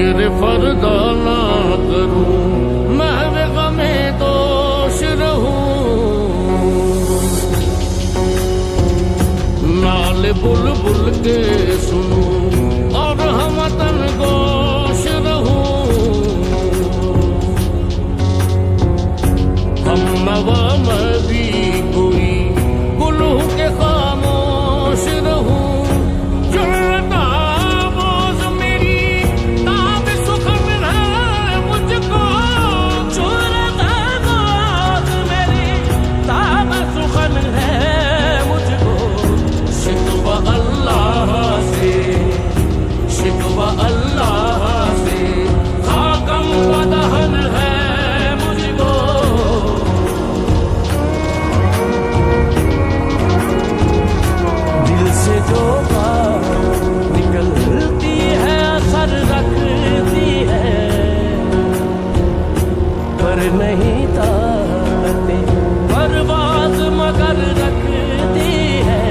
फिक्र फरदा ना करूं, महवे गमे दोष रहूं। नाले बुलबुल के सुनूं और हमतन गोश रहूं। हम नवा मैं भी कोई गुलू के खामोश रहूं। नहीं ताकते परवाज़ मगर रखती है।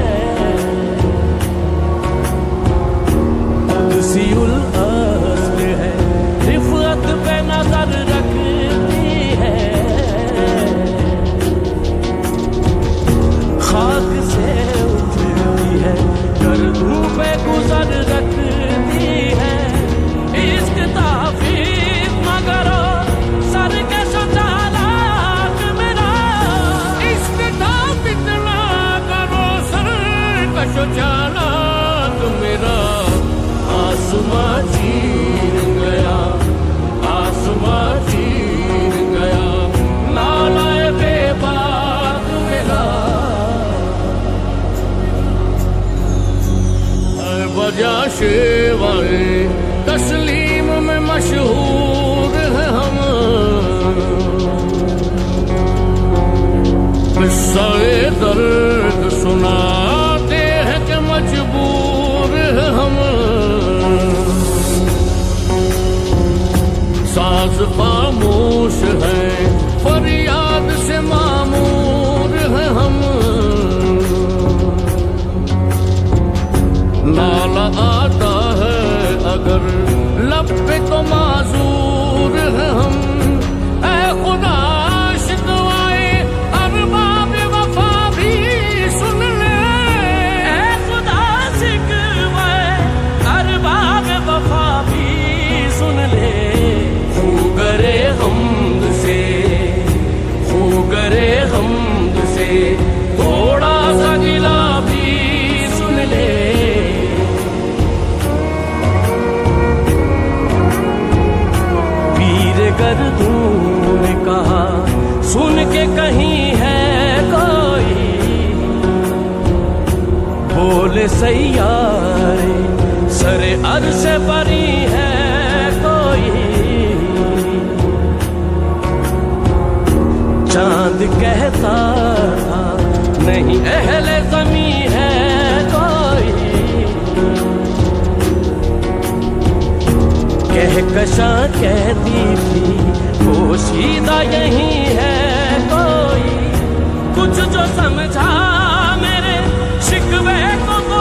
कुदसियुल अस्ल है, रिफ़अत पे नजर रखती है। खाक से उठती है, गर्दों पे गुजर रखती है। इश्क ताफ़ीज़ मगर चालाक मेरा आसमां चीर गया, आसमां चीर गया। नालाए बेबाक मेरा बजा शेवाए तस्लीम में मशहूर है हम। किस्सा-ए दर्द सुना मजबूर है हम। साज खामोश है, फरियाद से मामूर है हम। नाला आता है अगर लब पे तो माजूर है हम। ऐ खुदा शिकवाए अरबाब वफा भी सुन ले। वफा भी सुन ले। खूगरे हमद से, खूगरे हमद से थोड़ा सा गिला भी सुन ले। पीर गर्दूं ने कहा सुन के कहीं है कोई, बोले सैयारे सरे अर्श परी है कोई। चांद कहता था नहीं अहले ज़मी है कोई। कहकशां कहती थी पोशीदा यही है कोई। कुछ जो समझा मेरे शिकवे को तो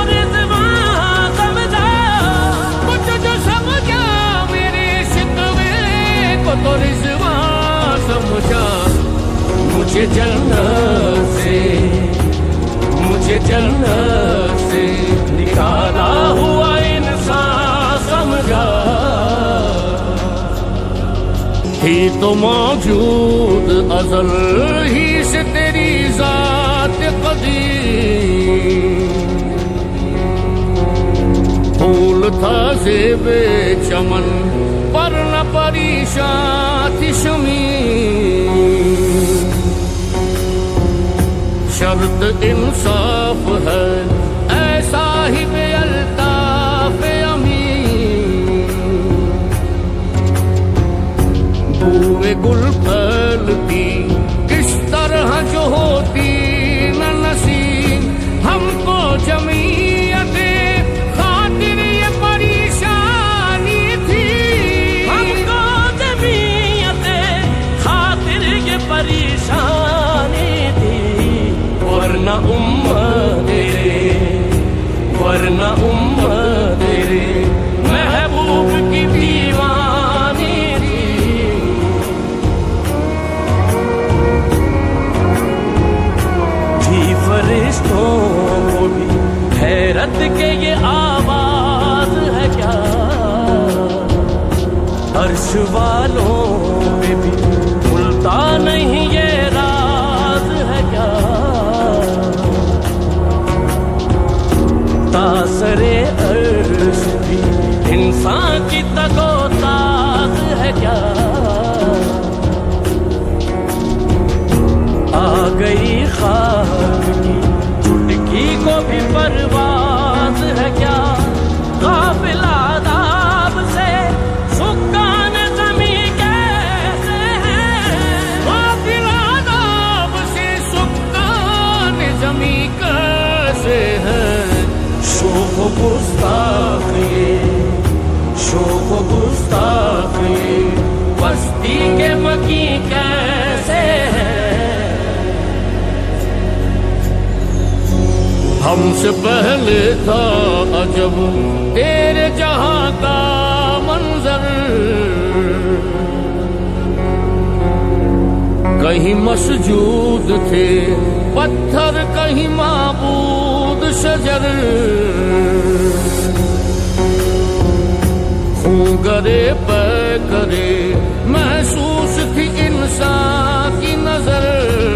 तो रिज़वा समझा। मुझे जन्नत से, मुझे जन्नत से निकाला हुआ इंसान समझा। ही तो मौजूद अज़ल ही से तेरी ज़ात क़दीम। फूल था ज़ेबे चमन पर न परेशान थी शमीं। शर्त इंसाफ है ऐसा ही बेअल्ताफ़ अमीन। बूए गुल फैलती किस तरह जो होती न नसीब। हमको जमीयते खातिर ये परेशानी थी। हमको जमीयते खातिर ये परेशानी थी। वरना उम्मत तेरे महबूब की भी अर्श वालों पे भी भूलता नहीं ये राज है क्या। तासरे अर्श भी इंसान की तगोताज है क्या। आ गई खाक की चुटकी को भी परवाज है क्या। काफिला दाब से सुकान जमी कैसे है। काफिला दाब से सुकान जमी कैसे है। शोक गुस्ताख ये, शोक गुस्ताख ये बस्ती के मकी कैसे है। हमसे पहले था अजब तेरे जहां का मंजर। कहीं मसजूद थे पत्थर, कहीं माबूद शजर। खून करे पे करे महसूस थी इंसान की नजर।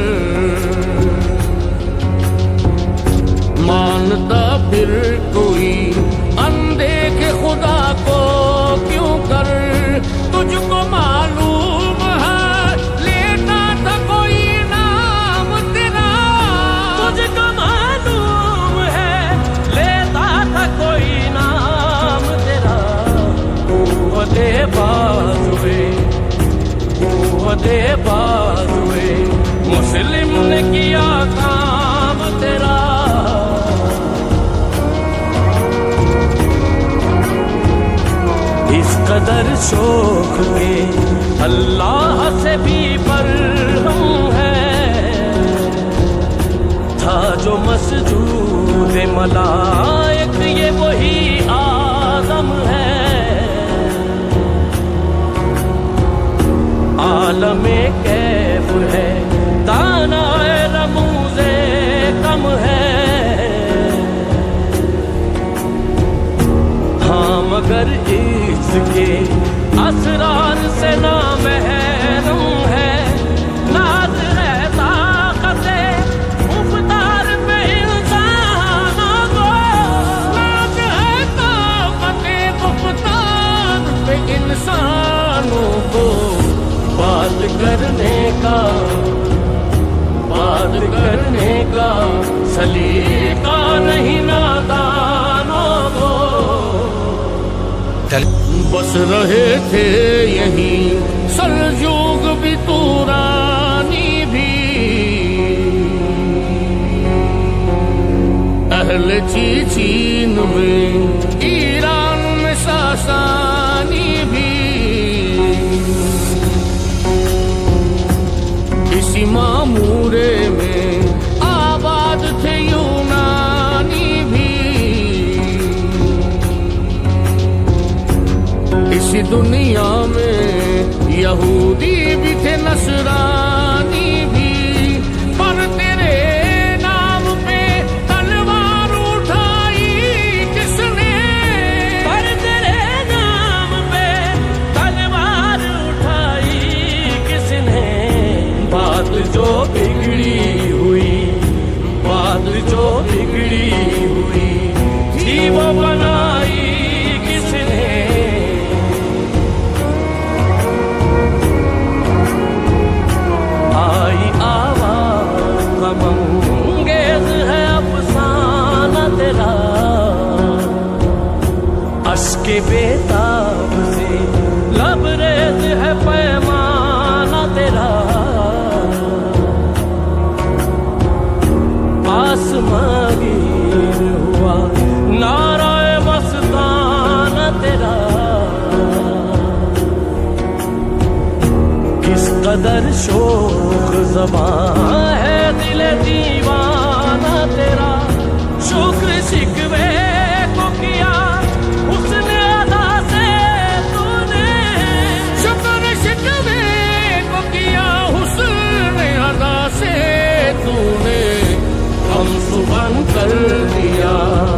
मानता फिर कोई अनदेखे खुदा को क्यों कर। तुझको मालूम है लेता था कोई नाम तेरा। तुझको मालूम है लेता था कोई नाम तेरा। कुव्वते बाजुए, कुव्वते बाजुए मुस्लिम ने किया काम तेरा। इस कदर शौक के अल्लाह से भी बरहम है। था जो मसजूद मलाइक ये वही आदम है। आलमे कैफ है दानाए रमूज़े कम है। हाँ मगर इसके असरार से ना महरूम है। नाज है ताक़ते मुख्तार पे इंसानों को। नाज है ताक़ते मुख्तार पे इंसानों को। बात करने का, बात करने का सलीका नहीं नादानों को। बस रहे थे यहीं सलजूक भी तुरानी भी। अहले चीन में ईरान में सासानी भी। इसी मामूरे में आबाद थे यूनानी भी। इसी दुनिया में यहूदी भी थे नसरानी भी। पर तेरे नाम पे तलवार उठाई किसने। पर तेरे नाम पे तलवार उठाई किसने। बात जो बिगड़ी हुई, बात जो बिगड़ी हुई थी वो बनाई किसने। आई आवाज गमंगेज है अफसाना तेरा। अश्के बेताब से लबरेज है पैमाना तेरा। आसमां गिर हुआ नाराए मस्ताना तेरा। किस कदर शोख ज़बां है दिल दीवाना तेरा। शुक्र शिकवे को किया उसने अदा से तूने। शुक्र शिकवे को किया उसने अदा से तूने। हम सुबह कर दिया,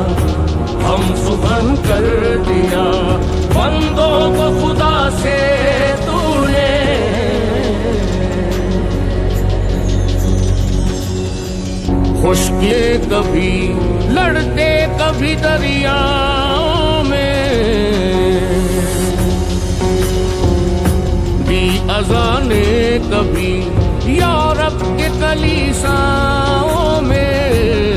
हम सुबह कर दिया बंदों को खुदा से कभी लड़ते कभी दरियाओं में, दी अज़ाने कभी यूरोप के कलीसाओं में,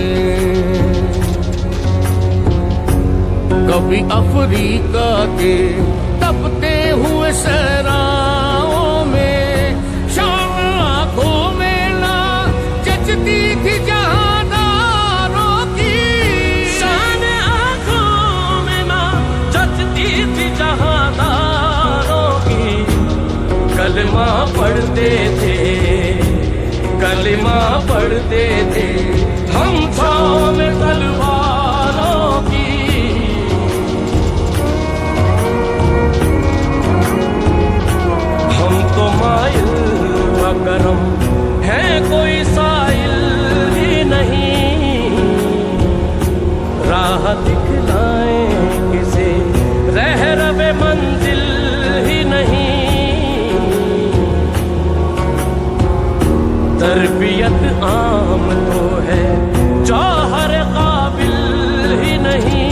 कभी अफ्रीका के तपते हुए सहराओं में, शाम आंखों में ना जचती थी जहादारों की, शान आंखों में ना जचती थी जहादारों की। कलमा पढ़ते थे, कलमा पढ़ते थे हम छाँव में तलवारों की। हम तो माइल करम है, कोई साइल ही नहीं, राह दिखलाए किसे रह रवे मंजिल ही नहीं। तरबियत आम तो है जौहर काबिल ही नहीं,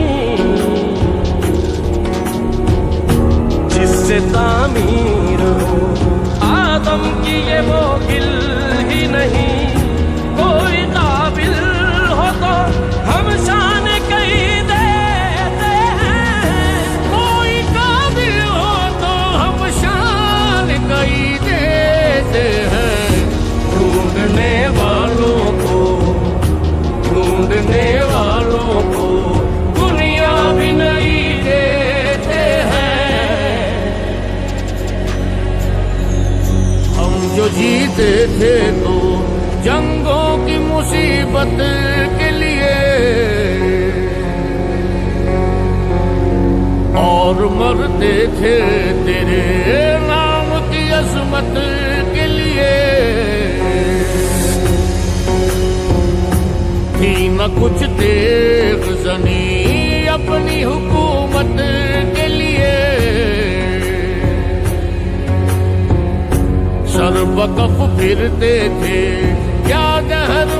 जिससे तामीर हो आदम की ये वो गिल ही नहीं। कोई काबिल हो तो हम शान कहीं देते हैं, कोई काबिल हो तो हम शान कहीं देते हैं। ढूंढने वालों को, ढूंढने वालों को दुनिया भी नहीं देते हैं। हम जो जीते थे तो जंगों की मुसीबत के लिए, और मरते थे तेरे नाम की अजमत के लिए। थी न कुछ देख जनी अपनी हुकूमत के लिए, सर बकफ फिरते थे क्या जहर